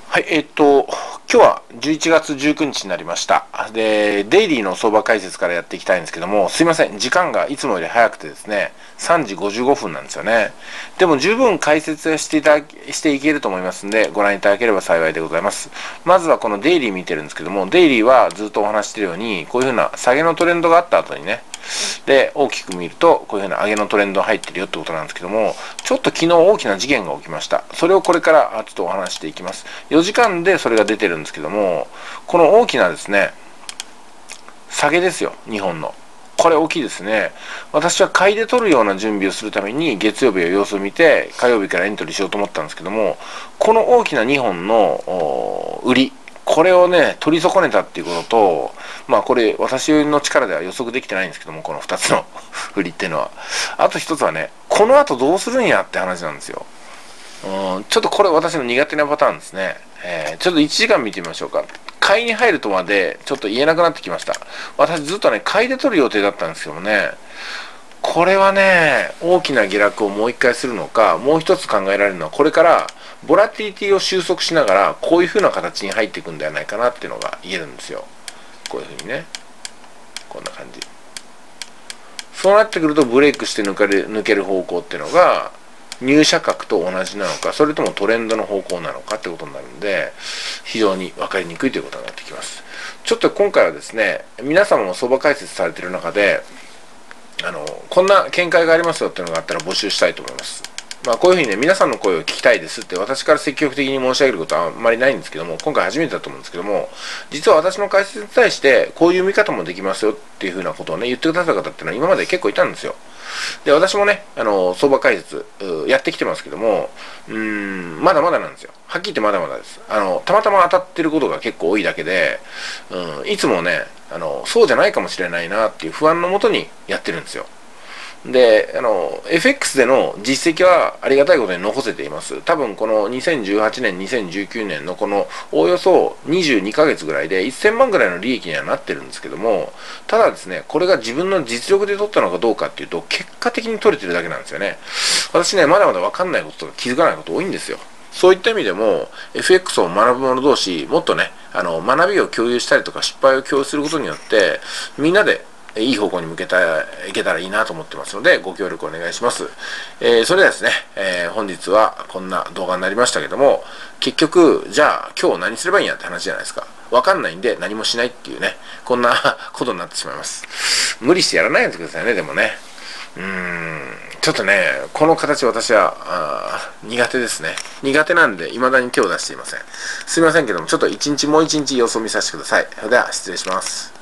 はい、今日は11月19日になりました。で、デイリーの相場解説からやっていきたいんですけども、すいません、時間がいつもより早くてですね、3時55分なんですよね。でも十分解説していけると思いますんで、ご覧いただければ幸いでございます。まずはこのデイリー見てるんですけども、デイリーはずっとお話しているように、こういう風な下げのトレンドがあった後にね、で、大きく見ると、こういう風な上げのトレンド入ってるよってことなんですけども、ちょっと昨日大きな事件が起きました。それをこれからちょっとお話していきます。4時間でそれが出てるんですけども、この大きなですね、下げですよ、日本の。これ大きいですね。私は買いで取るような準備をするために月曜日は様子を見て火曜日からエントリーしようと思ったんですけども、この大きな2本の売り、これをね、取り損ねたっていうことと、まあこれ私の力では予測できてないんですけども、この2つの売りっていうのは。あと1つはね、この後どうするんやって話なんですよ。ちょっとこれ私の苦手なパターンですね。ちょっと1時間見てみましょうか。買いに入るとまでちょっと言えなくなってきました。私ずっとね、買いで取る予定だったんですけどもね、これはね、大きな下落をもう一回するのか、もう一つ考えられるのは、これからボラティリティを収束しながら、こういう風な形に入っていくんではないかなっていうのが言えるんですよ。こういう風にね。こんな感じ。そうなってくると、ブレイクして抜ける方向っていうのが、入射角と同じなのか、それともトレンドの方向なのかってことになるんで、非常に分かりにくいということになってきます。ちょっと今回はですね、皆様も相場解説されている中で、こんな見解がありますよっていうのがあったら募集したいと思います。まあこういうふうにね、皆さんの声を聞きたいですって私から積極的に申し上げることはあんまりないんですけども、今回初めてだと思うんですけども、実は私の解説に対して、こういう見方もできますよっていうふうなことをね、言ってくださった方っていうのは今まで結構いたんですよ。で、私もね、相場解説、やってきてますけども、まだまだなんですよ。はっきり言ってまだまだです。たまたま当たってることが結構多いだけで、いつもね、そうじゃないかもしれないなっていう不安のもとにやってるんですよ。で、FX での実績はありがたいことに残せています。多分この2018年、2019年のこのおおよそ22ヶ月ぐらいで1000万ぐらいの利益にはなってるんですけども、ただですね、これが自分の実力で取ったのかどうかっていうと、結果的に取れてるだけなんですよね。私ね、まだまだわかんないこととか気づかないこと多いんですよ。そういった意味でも、FX を学ぶ者同士、もっとね、学びを共有したりとか失敗を共有することによって、みんなでいい方向に向けいけたらいいなと思ってますので、ご協力お願いします。それではですね、本日はこんな動画になりましたけども、結局、じゃあ今日何すればいいんやって話じゃないですか。わかんないんで何もしないっていうね、こんなことになってしまいます。無理してやらないでくださいね、でもね。ちょっとね、この形私は苦手ですね。苦手なんで未だに手を出していません。すいませんけども、ちょっともう一日様子を見させてください。それでは失礼します。